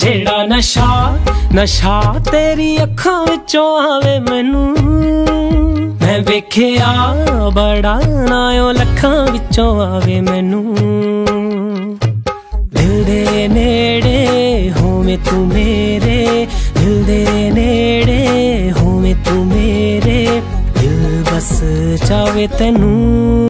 जेड़ा नशा नशा तेरी अखां विचों आवे मैनू, मैं वेखिया बड़ा नायो लखां विचों आवे मैनू। दिल दे नेड़े होवे तू मेरे, दिल दे नेड़े होवे तू मेरे, दिल बस चावे तैनू।